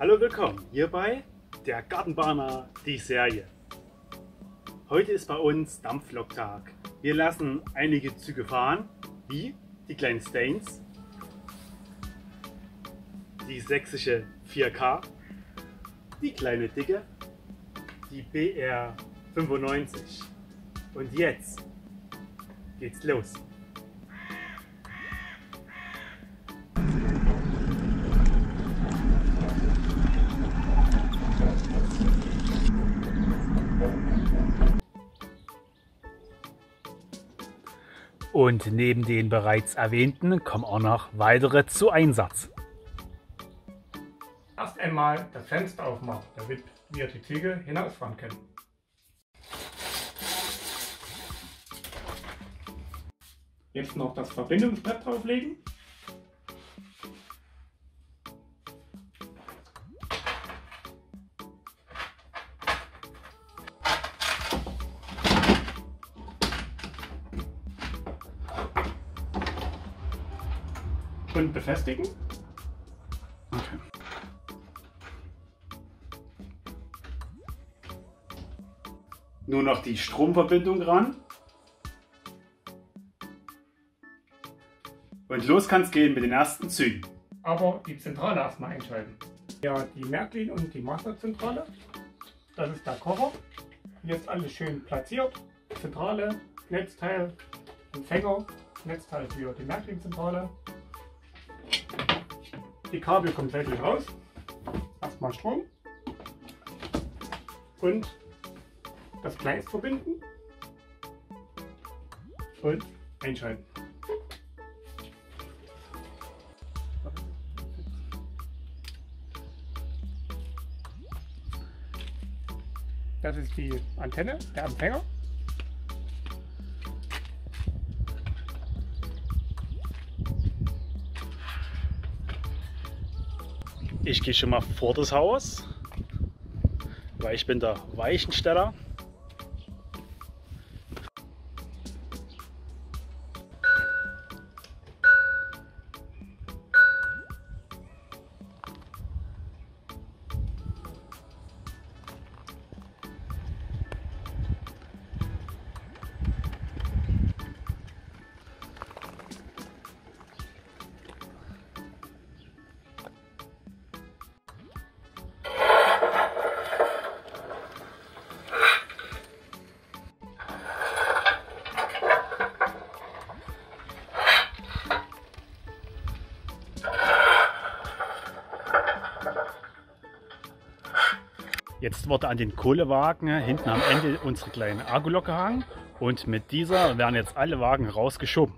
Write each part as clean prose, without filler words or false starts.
Hallo, willkommen hier bei der Gartenbahner, die Serie. Heute ist bei uns Dampfloktag. Wir lassen einige Züge fahren, wie die kleinen Stains, die sächsische 4K, die kleine Dicke, die BR 95. Und jetzt geht's los. Und neben den bereits erwähnten kommen auch noch weitere zu Einsatz. Erst einmal das Fenster aufmachen, damit wir die Züge hinausfahren können. Jetzt noch das Verbindungsbrett drauflegen. Und befestigen. Okay. Nur noch die Stromverbindung ran. Und los kann es gehen mit den ersten Zügen. Aber die Zentrale erstmal einschalten. Ja, die Märklin und die Masterzentrale. Das ist der Kocher. Jetzt alles schön platziert. Zentrale, Netzteil, Empfänger, Netzteil für die Märklin-Zentrale. Die Kabel komplett raus. Erstmal Strom. Und das Gleis verbinden. Und einschalten. Das ist die Antenne, der Empfänger. Ich gehe schon mal vor das Haus, weil ich bin der Weichensteller. Jetzt wurde an den Kohlewagen hinten am Ende unsere kleine Akkulaok gehangen und mit dieser werden jetzt alle Wagen rausgeschoben.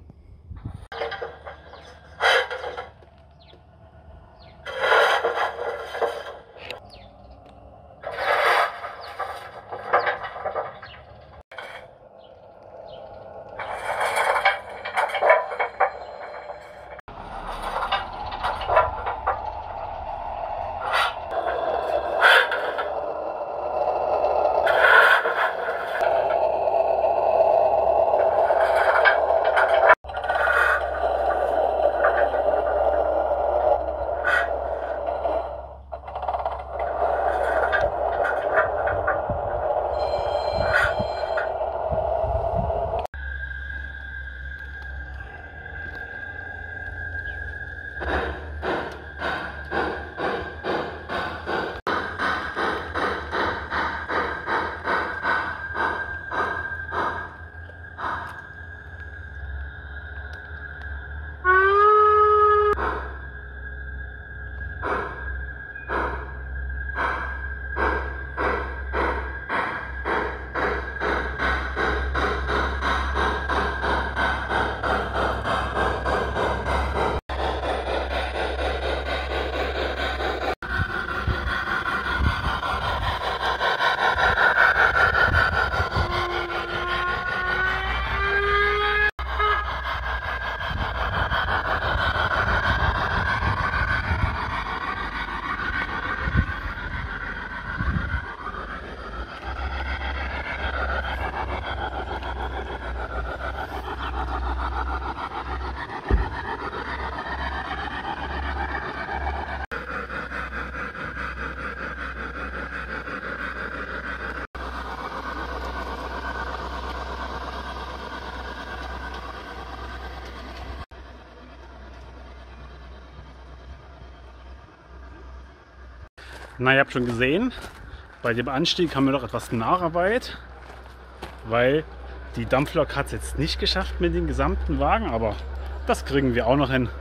Na, ihr habt schon gesehen, bei dem Anstieg haben wir noch etwas Nacharbeit, weil die Dampflok hat es jetzt nicht geschafft mit den gesamten Wagen, aber das kriegen wir auch noch hin.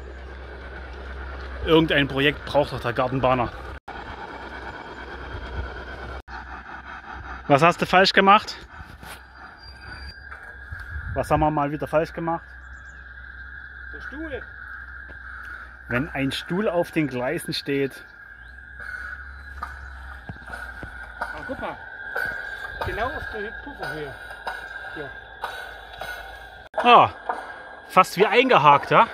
Irgendein Projekt braucht doch der Gartenbahner. Was hast du falsch gemacht? Was haben wir mal wieder falsch gemacht? Der Stuhl. Wenn ein Stuhl auf den Gleisen steht. Ah, guck mal. Genau auf der Pufferhöhe. Hier. Ah, fast wie eingehakt, ja?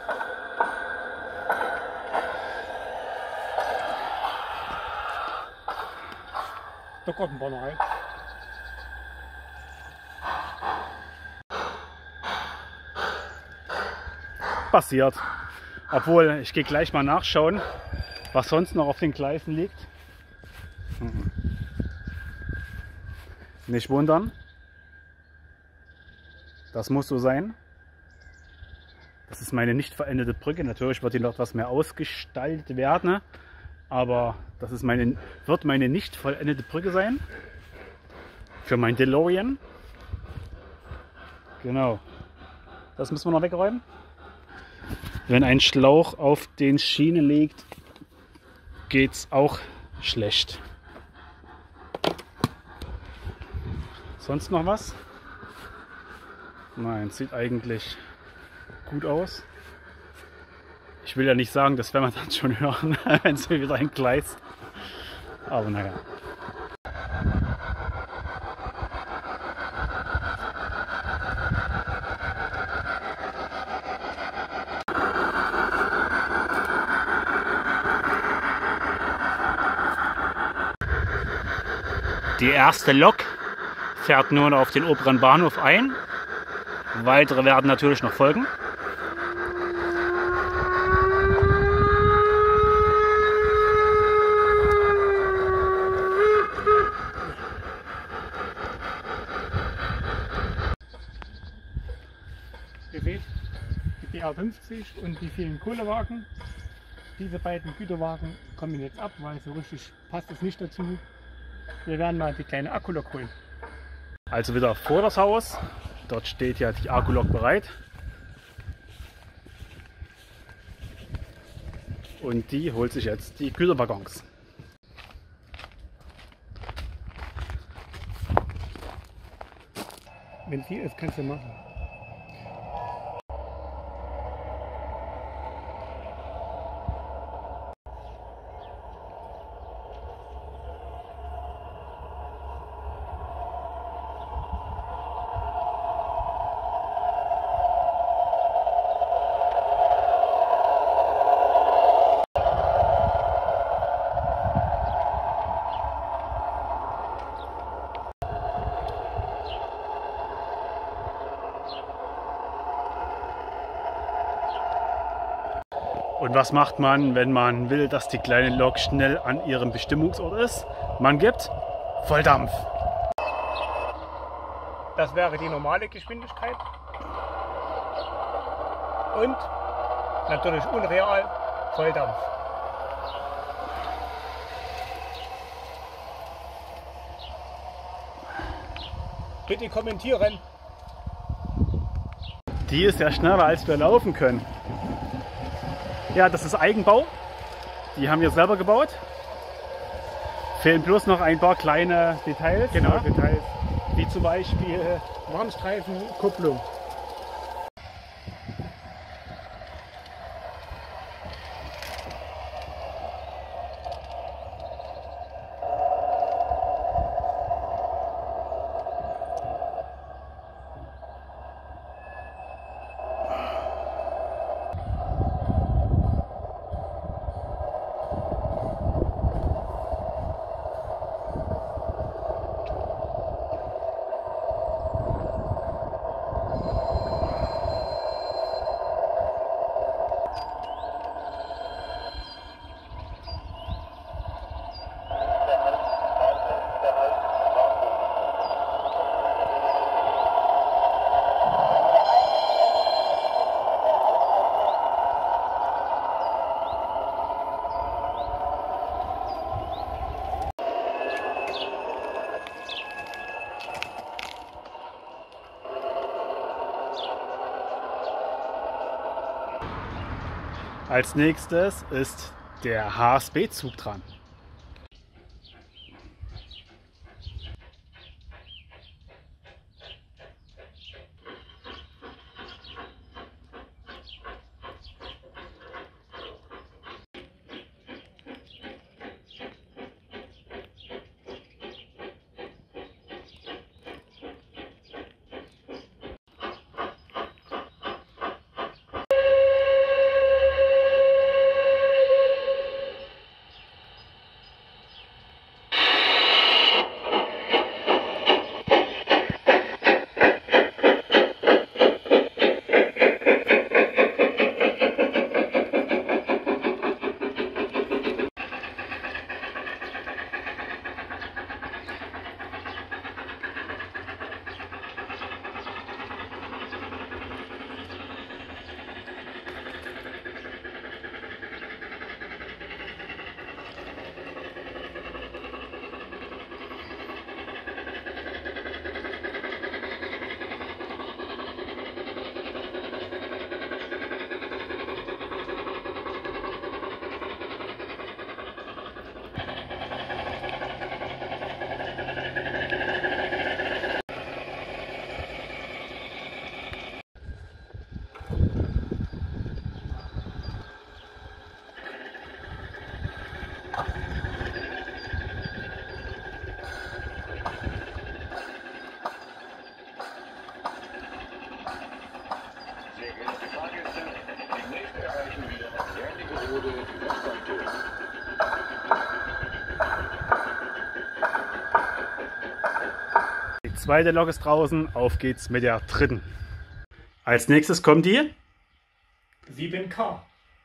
Der Gartenbahner rein. Passiert. Obwohl, ich gehe gleich mal nachschauen, was sonst noch auf den Gleisen liegt. Nicht wundern. Das muss so sein. Das ist meine nicht vollendete Brücke. Natürlich wird hier noch etwas mehr ausgestaltet werden. Aber das ist wird meine nicht vollendete Brücke sein. Für mein DeLorean. Genau. Das müssen wir noch wegräumen. Wenn ein Schlauch auf den Schienen liegt, geht es auch schlecht. Sonst noch was? Nein, sieht eigentlich gut aus. Ich will ja nicht sagen, das werden wir dann schon hören, wenn es wieder ein Gleis. Aber naja. Die erste Lok fährt nun auf den oberen Bahnhof ein. Weitere werden natürlich noch folgen. Ihr seht, die BR50 und die vielen Kohlewagen. Diese beiden Güterwagen kommen jetzt ab, weil so richtig passt es nicht dazu. Wir werden mal die kleine Akkulok holen. Also wieder vor das Haus. Dort steht ja die Akkulok bereit. Und die holt sich jetzt die Güterwaggons. Wenn sie ist, kannst du machen. Und was macht man, wenn man will, dass die kleine Lok schnell an ihrem Bestimmungsort ist? Man gibt Volldampf. Das wäre die normale Geschwindigkeit. Und natürlich unreal Volldampf. Bitte kommentieren. Die ist ja schneller, als wir laufen können. Ja, das ist Eigenbau. Die haben wir selber gebaut. Fehlen bloß noch ein paar kleine Details. Genau, ja? Details. Wie zum Beispiel Warnstreifen, Kupplung. Als nächstes ist der HSB-Zug dran. Die zweite Lok ist draußen, auf geht's mit der dritten. Als nächstes kommt die 7K.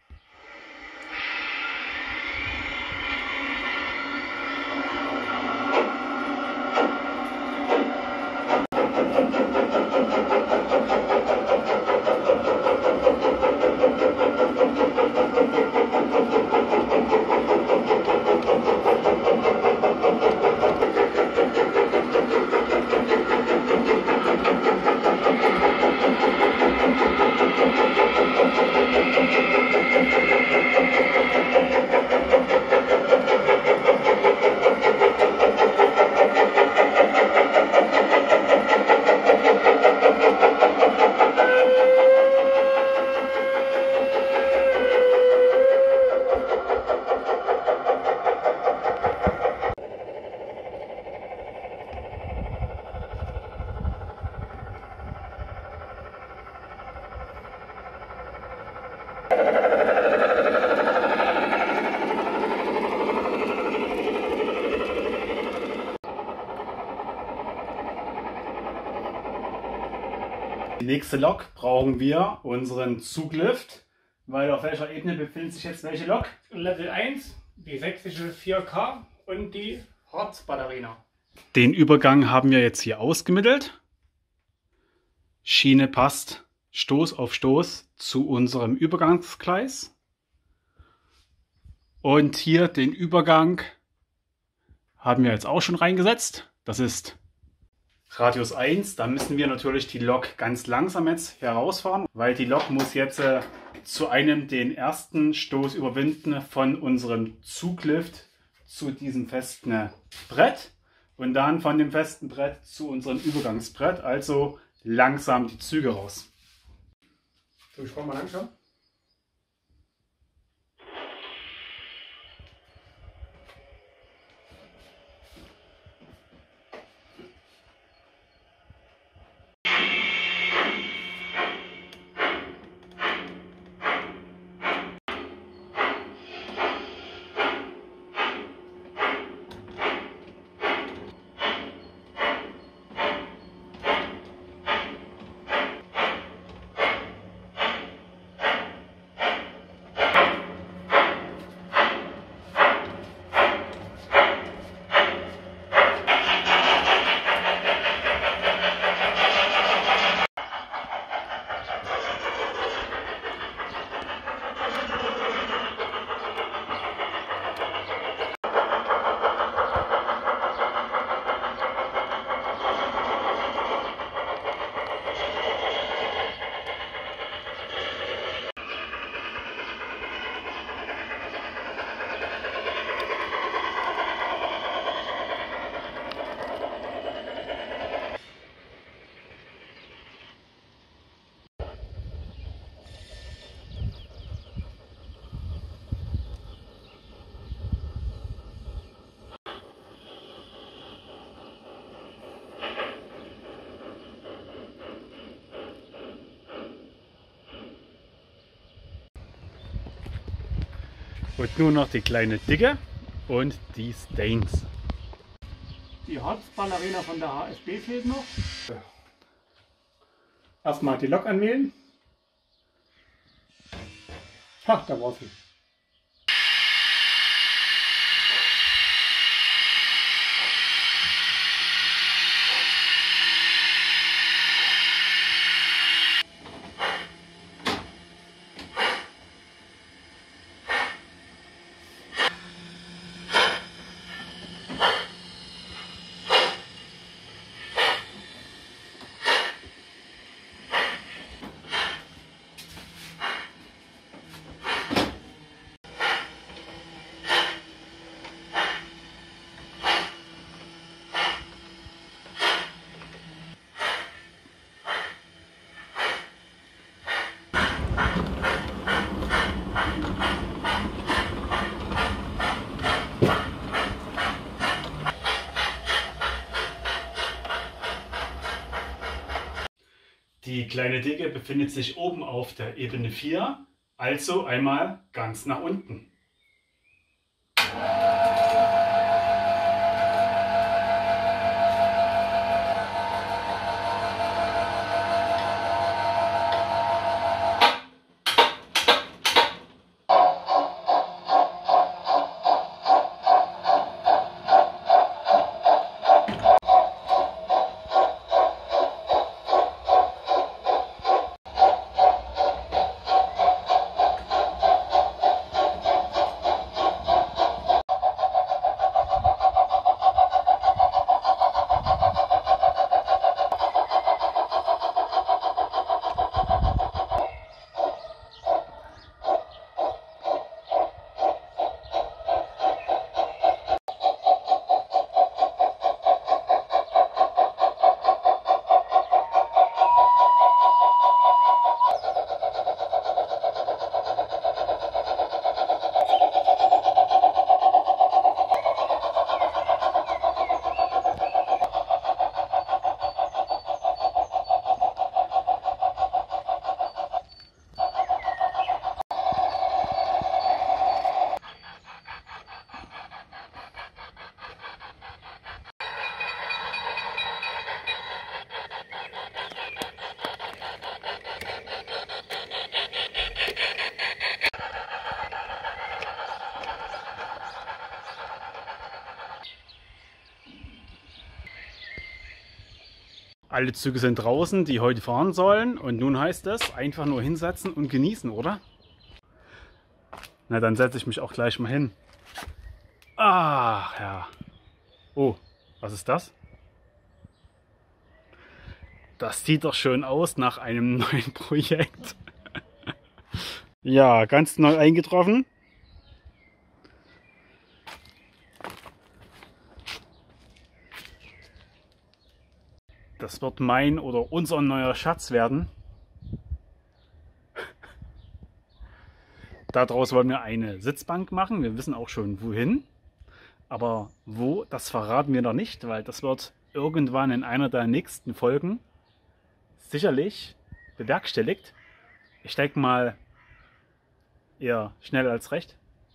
Die nächste Lok brauchen wir unseren Zuglift, weil auf welcher Ebene befindet sich jetzt welche Lok? Level 1, die sächsische 4K und die Harz-Batterien. Den Übergang haben wir jetzt hier ausgemittelt. Schiene passt Stoß auf Stoß zu unserem Übergangsgleis. Und hier den Übergang haben wir jetzt auch schon reingesetzt. Das ist Radius 1. Da müssen wir natürlich die Lok ganz langsam jetzt herausfahren, weil die Lok muss jetzt zu einem den ersten Stoß überwinden von unserem Zuglift zu diesem festen Brett und dann von dem festen Brett zu unserem Übergangsbrett. Also langsam die Züge raus. So, ich fahr mal langsam. Und nur noch die kleine Dicke und die Stains. Die Harzballerina von der HSB fehlt noch. Erstmal die Lok anmehlen. Ach, da war sie. Die kleine Dicke befindet sich oben auf der Ebene 4, also einmal ganz nach unten. Alle Züge sind draußen, die heute fahren sollen. Und nun heißt es, einfach nur hinsetzen und genießen, oder? Na, dann setze ich mich auch gleich mal hin. Ach ja. Oh, was ist das? Das sieht doch schön aus nach einem neuen Projekt. Ja, ganz neu eingetroffen. Das wird mein oder unser neuer Schatz werden. Daraus wollen wir eine Sitzbank machen. Wir wissen auch schon wohin. Aber wo, das verraten wir noch nicht, weil das wird irgendwann in einer der nächsten Folgen sicherlich bewerkstelligt. Ich denke mal eher schnell als recht.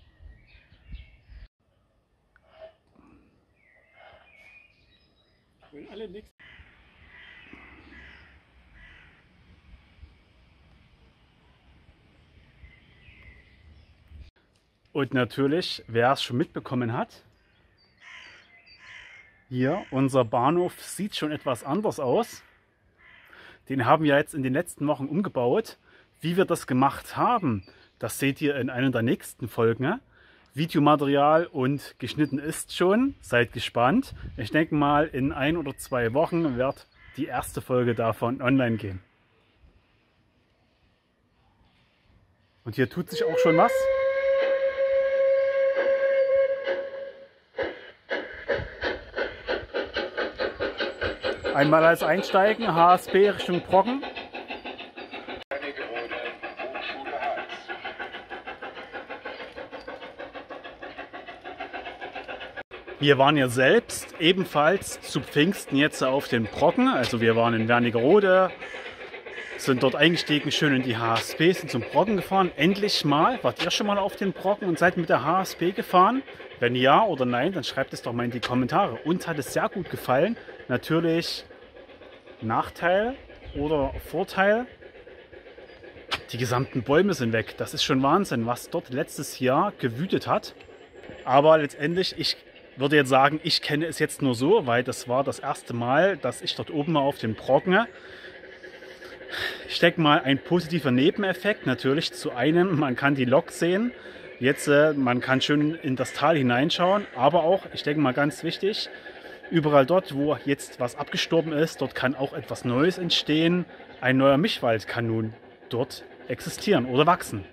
Wenn alle nichts. Und natürlich, wer es schon mitbekommen hat, hier, unser Bahnhof sieht schon etwas anders aus. Den haben wir jetzt in den letzten Wochen umgebaut. Wie wir das gemacht haben, das seht ihr in einer der nächsten Folgen. Videomaterial und geschnitten ist schon. Seid gespannt. Ich denke mal, in 1 oder 2 Wochen wird die erste Folge davon online gehen. Und hier tut sich auch schon was. Einmal als Einsteigen, HSB Richtung Brocken. Wir waren ja selbst ebenfalls zu Pfingsten jetzt auf den Brocken. Also wir waren in Wernigerode sind dort eingestiegen, schön in die HSP, sind zum Brocken gefahren. Endlich mal, wart ihr schon mal auf den Brocken und seid mit der HSP gefahren? Wenn ja oder nein, dann schreibt es doch mal in die Kommentare. Uns hat es sehr gut gefallen. Natürlich Nachteil oder Vorteil. Die gesamten Bäume sind weg. Das ist schon Wahnsinn, was dort letztes Jahr gewütet hat. Aber letztendlich, ich würde jetzt sagen, ich kenne es jetzt nur so, weil das war das erste Mal, dass ich dort oben mal auf den Brocken. Ich denke mal, ein positiver Nebeneffekt natürlich zu einem, man kann die Lok sehen. Jetzt, man kann schön in das Tal hineinschauen, aber auch, ich denke mal ganz wichtig, überall dort, wo jetzt was abgestorben ist, dort kann auch etwas Neues entstehen. Ein neuer Mischwald kann nun dort existieren oder wachsen.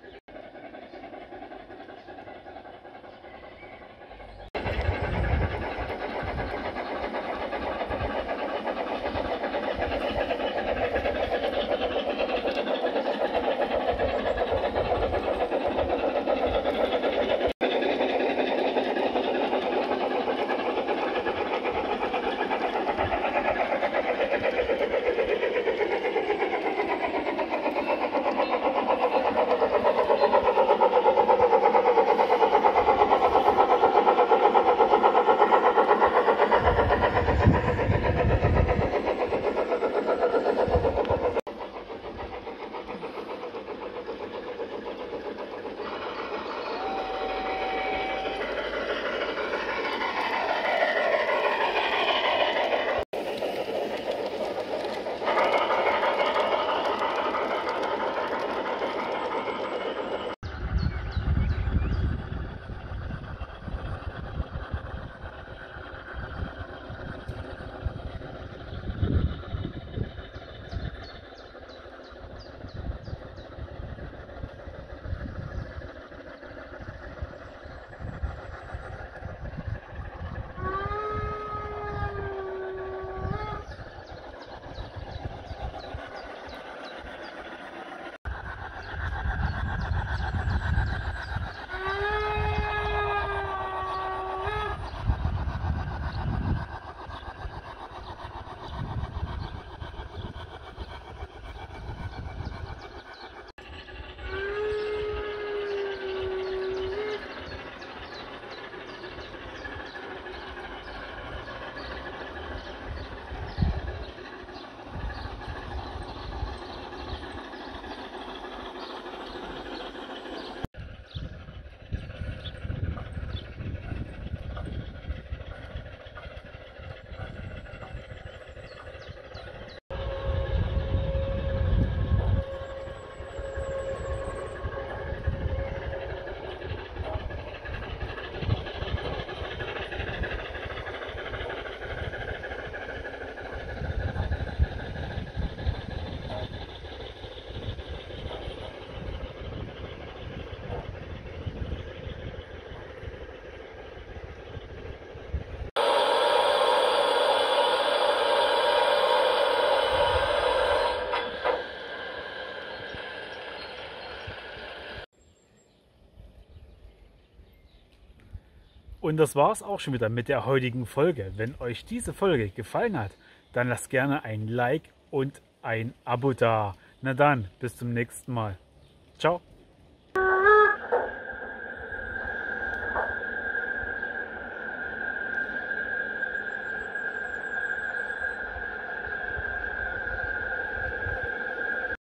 Und das war es auch schon wieder mit der heutigen Folge. Wenn euch diese Folge gefallen hat, dann lasst gerne ein Like und ein Abo da. Na dann, bis zum nächsten Mal. Ciao.